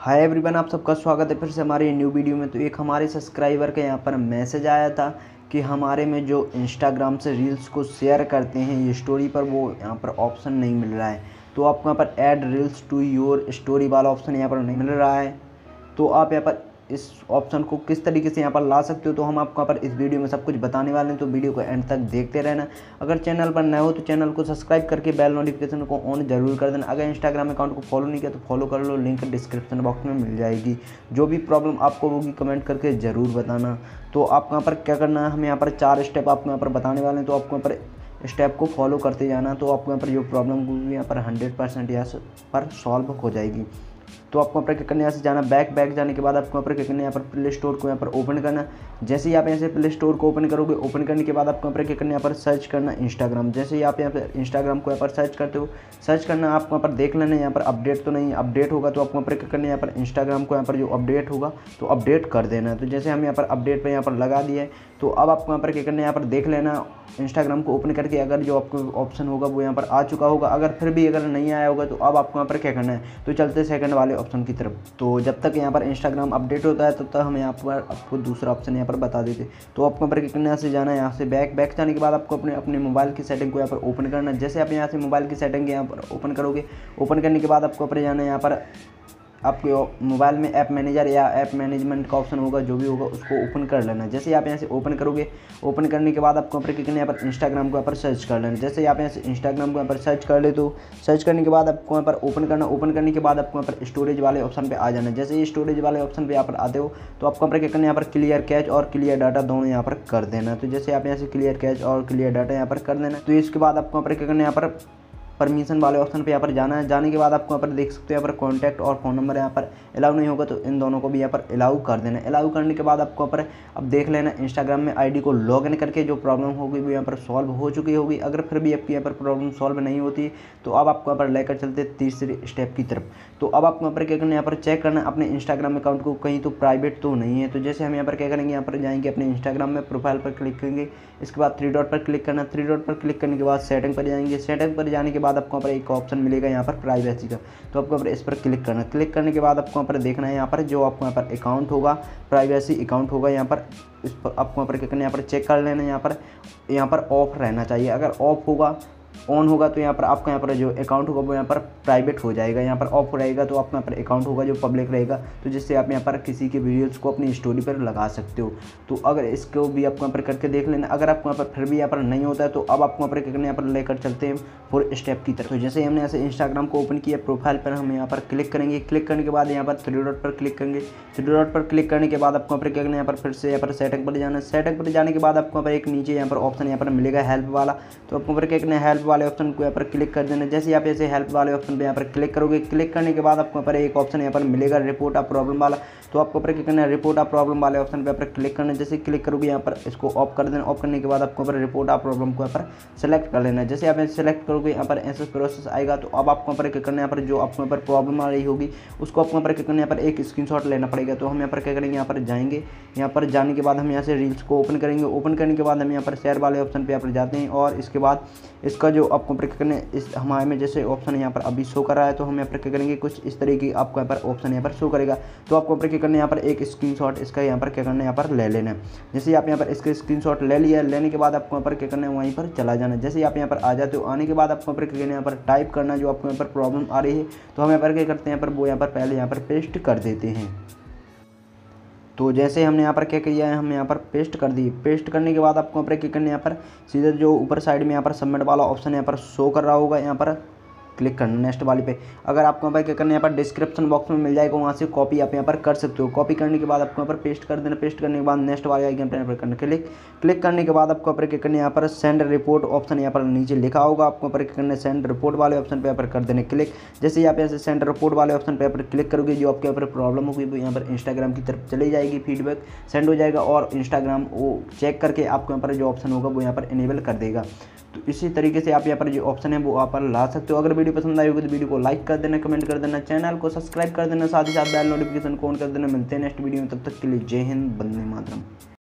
Hi everyone, आप सबका स्वागत है फिर से हमारे न्यू वीडियो में। तो एक हमारे सब्सक्राइबर का यहाँ पर मैसेज आया था कि हमारे में जो इंस्टाग्राम से रील्स को शेयर करते हैं ये स्टोरी पर, वो यहाँ पर ऑप्शन नहीं मिल रहा है। तो आपको यहाँ पर add reels to your story वाला ऑप्शन यहाँ पर नहीं मिल रहा है। तो आप यहाँ पर इस ऑप्शन को किस तरीके से यहाँ पर ला सकते हो, तो हम आपको यहाँ पर इस वीडियो में सब कुछ बताने वाले हैं। तो वीडियो को एंड तक देखते रहना। अगर चैनल पर नए हो तो चैनल को सब्सक्राइब करके बेल नोटिफिकेशन को ऑन जरूर कर देना। अगर इंस्टाग्राम अकाउंट को फॉलो नहीं किया तो फॉलो कर लो, लिंक डिस्क्रिप्शन बॉक्स में मिल जाएगी। जो भी प्रॉब्लम आपको होगी कमेंट करके ज़रूर बताना। तो आपको यहाँ पर क्या करना है, हम यहाँ पर 4 स्टेप आपको यहाँ पर बताने वाले हैं। तो आपको यहाँ पर स्टेप को फॉलो करते जाना। तो आपको यहाँ पर जो प्रॉब्लम होगी यहाँ पर 100% यहाँ पर सॉल्व हो जाएगी। तो आपको यहाँ पर क्या करना है, यहाँ से जाना बैक जाने के बाद आपको यहाँ पर क्या करना है, यहाँ पर प्ले स्टोर को यहाँ पर ओपन करना। जैसे ही आप यहाँ से प्ले स्टोर को ओपन करोगे, ओपन करने के बाद आपको यहाँ पर क्या करना है, यहाँ पर सर्च करना इंस्टाग्राम। जैसे ही आप यहाँ पर इंस्टाग्राम को यहाँ पर सर्च करते हो, सर्च करना आपको यहाँ पर देख लेना यहाँ पर अपडेट तो नहीं, अपडेट होगा तो आपको यहाँ पर क्या करना है, यहाँ पर इंस्टाग्राम को यहाँ पर जो अपडेट होगा तो अपडेट कर देना है। तो जैसे हम यहाँ पर अपडेट पर यहाँ पर लगा दिए, तो अब आपको यहाँ पर क्या करना है, यहाँ पर देख लेना इंस्टाग्राम को ओपन करके अगर जो आपको ऑप्शन होगा वो यहाँ पर आ चुका होगा। अगर फिर भी अगर नहीं आया होगा तो अब आपको यहाँ पर क्या करना है, तो चलते सेकंड वाले ऑप्शन की तरफ। तो जब तक यहाँ पर इंस्टाग्राम अपडेट होता है तब तक हम यहाँ पर आपको दूसरा ऑप्शन यहाँ पर बता देते। तो आपको यहाँ पर क्या करना है, यहाँ से जाना है, यहाँ से बैक जाने के बाद आपको अपने मोबाइल की सेटिंग को यहाँ पर ओपन करना है। जैसे आप यहाँ से मोबाइल की सेटिंग यहाँ पर ओपन करोगे, ओपन करने के बाद आपको अपने जाना है यहाँ पर आपके मोबाइल में ऐप मैनेजर या ऐप मैनेजमेंट का ऑप्शन होगा, जो भी होगा उसको ओपन कर लेना। जैसे आप यहाँ से ओपन करोगे, ओपन करने के बाद आपको यहाँ पर यहाँ पर इंस्टाग्राम को यहाँ पर सर्च कर लेना। जैसे आप यहाँ से इंस्टाग्राम को यहाँ पर सर्च कर ले, तो सर्च करने के बाद आपको यहाँ पर ओपन करना। ओपन करने के बाद आपको यहाँ पर स्टोरेज वाले ऑप्शन पे आ जाना। जैसे ये स्टोरेज वाले ऑप्शन पे यहाँ पर आते हो तो आपको यहाँ पर क्या करना है, यहाँ पर क्लियर कैच और क्लियर डाटा दोनों यहाँ पर कर देना। तो जैसे आप यहाँ से क्लियर कैच और क्लियर डाटा यहाँ पर कर देना, तो इसके बाद आपको यहाँ पर क्या करना है, यहाँ पर परमिशन वाले ऑप्शन पे यहाँ पर जाना है। जाने के बाद आपको यहाँ पर देख सकते हो यहाँ पर कॉन्टैक्ट और फ़ोन नंबर यहाँ पर अलाउ नहीं होगा, तो इन दोनों को भी यहाँ पर अलाउ कर देना। अलाउ करने के बाद आपको यहाँ पर अब देख लेना इंस्टाग्राम में आईडी को लॉगिन करके जो प्रॉब्लम होगी वो यहाँ पर सॉल्व हो चुकी होगी। अगर फिर भी आपकी यहाँ पर प्रॉब्लम सॉल्व नहीं होती तो अब आपको यहाँ पर लेकर चलते तीसरे स्टेप की तरफ। तो अब आपको यहाँ पर क्या करना है, यहाँ पर चेक करना अपने इंस्टाग्राम अकाउंट को कहीं तो प्राइवेट तो नहीं है। तो जैसे हम यहाँ पर क्या करेंगे, यहाँ पर जाएंगे अपने इंस्टाग्राम में, प्रोफाइल पर क्लिक करेंगे, इसके बाद 3 डॉट पर क्लिक करना। 3 डॉट पर क्लिक करने के बाद सेटिंग पर जाएंगे। सेटिंग पर जाने के बाद आपको यहाँ पर एक ऑप्शन मिलेगा यहाँ पर प्राइवेसी का, तो आपको यहाँ पर इस पर क्लिक करना। क्लिक करने के बाद आपको यहाँ पर देखना है, यहाँ पर जो आपको यहाँ पर अकाउंट होगा, प्राइवेसी अकाउंट होगा, यहाँ पर इस पर आपको यहाँ पर क्या करना है, यहाँ पर चेक कर लेना। यहाँ पर ऑफ रहना चाहिए। अगर ऑफ होगा, ऑन होगा तो यहाँ पर आपका यहाँ पर जो अकाउंट होगा वो यहाँ पर प्राइवेट हो जाएगा। यहाँ पर ऑफ रहेगा तो आपका यहाँ पर अकाउंट होगा जो पब्लिक रहेगा, तो जिससे आप यहाँ पर किसी के वीडियोज़ को अपनी स्टोरी पर लगा सकते हो। तो अगर इसको भी आपको यहाँ पर करके देख लेना। अगर आपको यहाँ पर फिर भी यहाँ पर नहीं होता है तो अब आपको यहाँ पर क्या करना है, यहाँ पर लेकर चलते हैं 4 स्टेप की तरफ। तो जैसे हमने यहाँ से इंस्टाग्राम को ओपन किया, प्रोफाइल पर हम यहाँ पर क्लिक करेंगे। क्लिक करने के बाद यहाँ पर 3 डॉट पर क्लिक करेंगे। 3 डॉट पर क्लिक करने के बाद आपको यहाँ पर क्या करना है, यहाँ पर फिर से यहाँ पर सेटिंग पर जाना है। सेटिंग पर जाने के बाद आपको यहाँ पर एक नीचे यहाँ पर ऑप्शन यहाँ पर मिलेगा हेल्प वाला, तो आपको यहाँ पर क्या करना है, हेल्प वाले ऑप्शन को यहाँ पर क्लिक कर देना। जैसे आप ऐसे हेल्प वाले ऑप्शन पे यहाँ पर क्लिक करोगे, क्लिक करने के बाद आपको यहाँ पर एक ऑप्शन यहाँ पर मिलेगा रिपोर्ट अ प्रॉब्लम वाला, तो आपको यहाँ पर क्या करना है, रिपोर्ट अ प्रॉब्लम वाले ऑप्शन पे यहाँ पर क्लिक करना है। जैसे क्लिक करोगे यहाँ पर इसको ऑफ कर देना। ऑफ करने के बाद आपको यहाँ पर रिपोर्ट अ प्रॉब्लम को यहाँ पर सेलेक्ट कर लेना है। जैसे आप सेलेक्ट करोगे यहाँ पर ऐसा प्रोसेस आएगा, तो अब आपको यहाँ पर क्या करना है, यहाँ पर जो आपको यहाँ पर प्रॉब्लम आ रही होगी उसको आपको यहाँ पर क्या करना है, यहाँ पर एक स्क्रीनशॉट लेना पड़ेगा। तो हम यहाँ पर क्या करेंगे, यहाँ पर जाएंगे। यहाँ पर जाने के बाद हम यहाँ से रील्स को ओपन करेंगे। ओपन करने के बाद हम यहाँ पर शेयर वाले ऑप्शन पे यहाँ पर जाते हैं, और इसके बाद इसका जो आपको क्या करना है, इस हमारे में जैसे ऑप्शन यहाँ पर अभी शो कर रहा है, तो हम यहाँ पर क्या करेंगे, कुछ इस तरीके आपको यहाँ पर ऑप्शन यहाँ पर शो करेगा। तो आपको क्या करना है, यहाँ पर एक स्क्रीनशॉट इसका यहाँ पर क्या करना है, यहाँ पर ले लेना है। जैसे आप यहाँ पर इसका स्क्रीनशॉट ले लिया, लेने के बाद आपको यहाँ पर क्या करना है, वहीं पर चला जाना है। जैसे आप यहाँ पर आ जाते हो, आने के बाद आपको यहाँ पर क्या करना है, यहाँ पर टाइप करना जो आपको यहाँ पर प्रॉब्लम आ रही है। तो हम यहाँ पर क्या करते हैं, यहाँ पर वो यहाँ पर पहले यहाँ पर पेस्ट कर देते हैं। तो जैसे हमने यहाँ पर क्या किया है, हम यहाँ पर पेस्ट कर दी। पेस्ट करने के बाद आपको यहाँ पर क्या करना है, यहाँ पर सीधे जो ऊपर साइड में यहाँ पर सबमिट वाला ऑप्शन यहाँ पर शो कर रहा होगा, यहाँ पर क्लिक करना नेक्स्ट वाले पे। अगर आपको यहाँ पर क्या करना है, यहाँ पर डिस्क्रिप्शन बॉक्स में मिल जाएगा, वहाँ से कॉपी आप यहाँ पर कर सकते हो। कॉपी करने के बाद आपको यहाँ पर पेस्ट कर देना। पेस्ट करने के बाद नेक्स्ट वाले आइकन पर करना क्लिक। क्लिक करने के बाद आपको यहाँ पर क्या करना है, यहाँ पर सेंड रिपोर्ट ऑप्शन यहाँ पर नीचे लिखा होगा, आपको यहाँ पर क्या करना है, सेंड रिपोर्ट वाले ऑप्शन पर यहाँ पर कर देना क्लिक। जैसे ही आप यहाँ से सेंड रिपोर्ट वाले ऑप्शन पर यहाँ पर क्लिक करोगे, जो आपके यहाँ पर प्रॉब्लम होगी वो यहाँ पर इंस्टाग्राम की तरफ चली जाएगी, फीडबैक सेंड हो जाएगा, और इंस्टाग्राम वो चेक करके आपको यहाँ पर जो ऑप्शन होगा वो यहाँ पर इनेबल कर देगा। तो इसी तरीके से आप यहाँ पर जो ऑप्शन है वो आप पर ला सकते हो। अगर वीडियो पसंद आई होगी तो वीडियो को लाइक कर देना, कमेंट कर देना, चैनल को सब्सक्राइब कर देना, साथ ही साथ बेल नोटिफिकेशन को ऑन कर देना। मिलते हैं नेक्स्ट वीडियो में, तब तक के लिए जय हिंद, वंदे मातरम।